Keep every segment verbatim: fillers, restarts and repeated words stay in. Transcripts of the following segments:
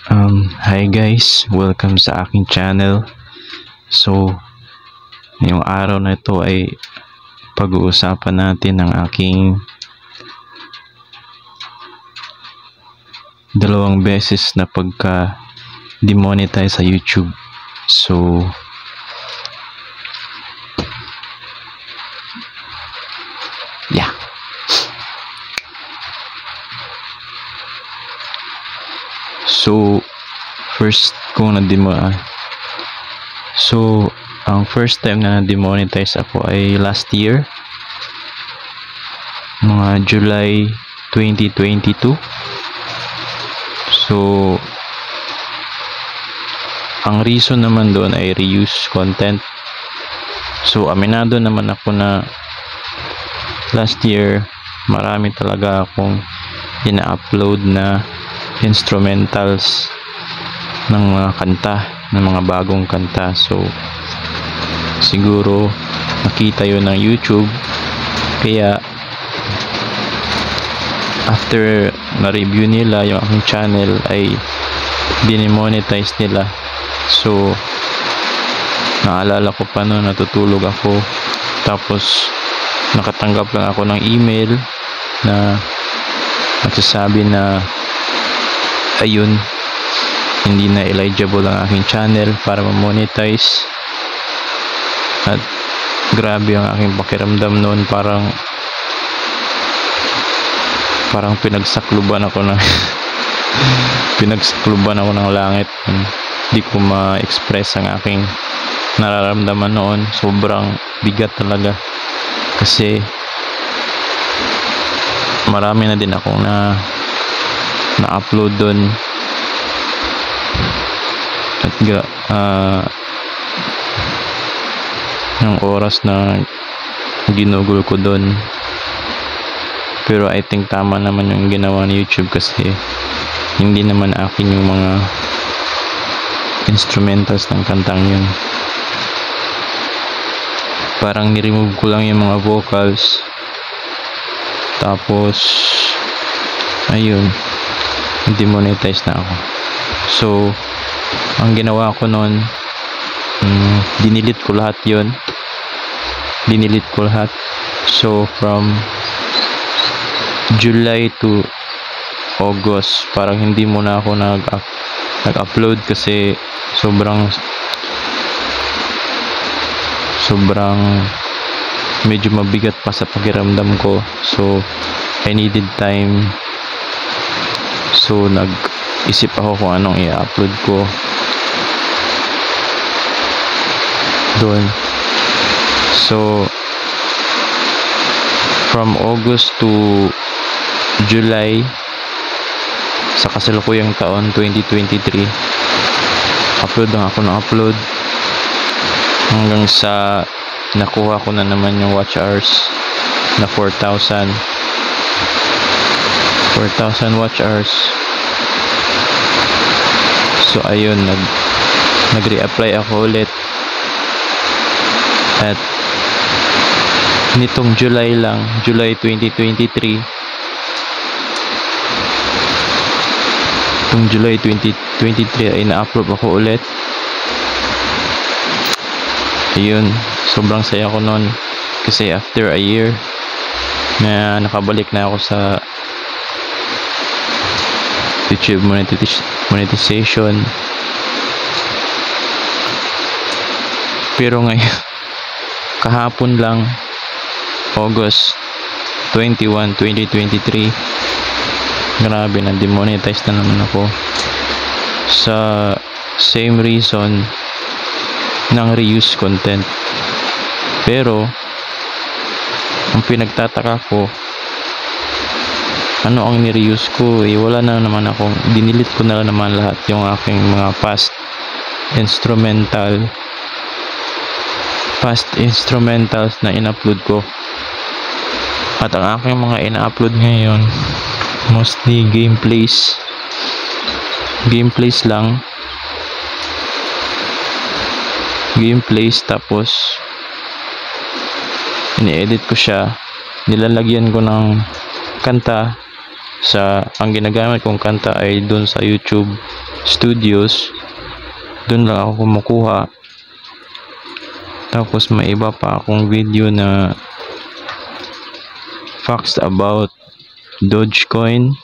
Um, hi guys, welcome sa aking channel. So, ngayong araw na ito ay pag-uusapan natin ang aking dalawang beses na pagka demonetize sa YouTube. So, yeah. So, first kung na-demo ah, so, ang first time na na-demonetize ako ay last year, mga July twenty twenty-two. So, ang reason naman doon ay reuse content. So, aminado naman ako na last year, marami talaga akong ina-upload na instrumentals ng mga kanta, ng mga bagong kanta. So siguro nakita yun ng YouTube, kaya after na-review nila yung aking channel ay dinemonetize nila. So naalala ko pa noon, natutulog ako, tapos nakatanggap lang ako ng email na nagsasabi na ayun, hindi na eligible ang aking channel para ma-monetize. At grabe ang aking pakiramdam noon, parang parang pinagsakluban ako ng pinagsakluban ako ng langit. Hindi ko ma-express ang aking nararamdaman noon. Sobrang bigat talaga, kasi marami na din akong na na-upload doon, at uh, yung oras na ginugol ko doon. Pero I think tama naman yung ginawa ni YouTube, kasi hindi naman akin yung mga instrumentals ng kantang yun. Parang ni-remove ko lang yung mga vocals, tapos ayun, demonetize na ako. So ang ginawa ko noon, um, dinilit ko lahat yon dinilit ko lahat. So from July to August, parang hindi muna ako nag nag-upload, kasi sobrang sobrang medyo mabigat pa sa pakiramdam ko. So I needed time. So nag-isip ako kung anong i-upload ko doon. So from August to July, sa kasalukuyang taon twenty twenty-three, upload lang ako ng upload, hanggang sa nakuha ko na naman yung watch hours na four thousand watch hours. So ayun, nag nag-reapply ako ulit, at nitong July lang, July twenty twenty-three, itong July twenty twenty-three ay na-upload ako ulit. Ayun, sobrang saya ko noon, kasi after a year na nakabalik na ako sa YouTube monetization. Pero ngayon, kahapon lang, August twenty-first, twenty twenty-three, grabe, na demonetize na naman ako sa same reason ng reuse content. Pero ang pinagtataka ko, ano ang ni-reuse ko? Eh, wala na naman akong, dinilit ko na naman lahat yung aking mga past instrumental past instrumentals na in-upload ko. At ang aking mga in-upload ngayon, mostly gameplays gameplays lang gameplays tapos ini-edit ko siya, nilalagyan ko ng kanta. Sa ang ginagamit kong kanta ay dun sa YouTube Studios, doon lang ako kumukuha. Tapos may iba pa akong video na facts about Dogecoin,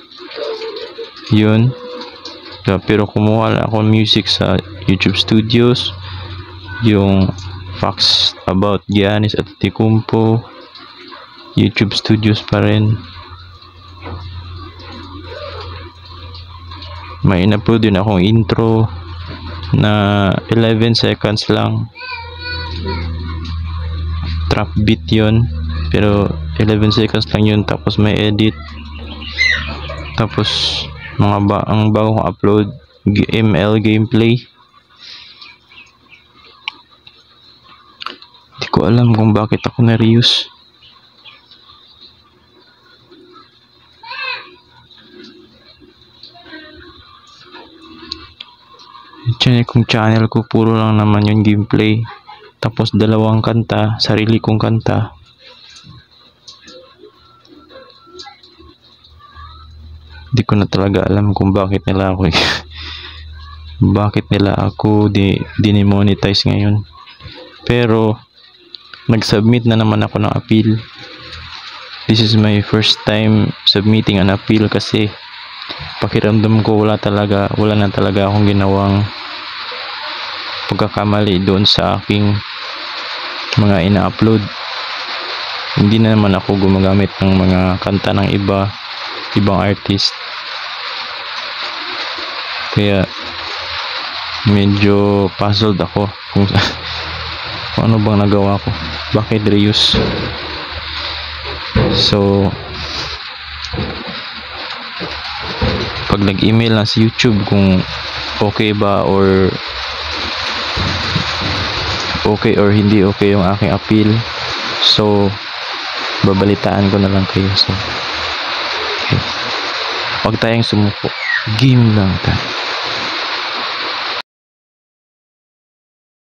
yun. Pero kumuha lang ako music sa YouTube Studios, yung facts about Giannis Antetokounmpo, YouTube Studios pa rin. May in-upload din akong intro na eleven seconds lang, trap beat yun, pero eleven seconds lang yun. Tapos may edit, tapos mga ba ang bago kong upload, M L gameplay. Hindi ko alam kung bakit ako na-reuse. Channel kong channel ko puro lang naman yung gameplay, tapos dalawang kanta, sarili kong kanta. Hindi ko na talaga alam kung bakit nila ako bakit nila ako di dinimonetize ngayon. Pero nag-submit na naman ako ng appeal. This is my first time submitting an appeal kasi pakiramdam ko wala talaga wala na talaga akong ginawang pagkakamali doon sa aking mga ina-upload. Hindi na naman ako gumagamit ng mga kanta ng iba ibang artist, kaya medyo puzzled ako kung, kung ano bang nagawa ko, bakit reuse. So pag nag-email lang sa YouTube kung okay ba or okay or hindi okay yung aking appeal, so babalitaan ko na lang kayo. So okay, huwag tayong sumuko, game lang tayo.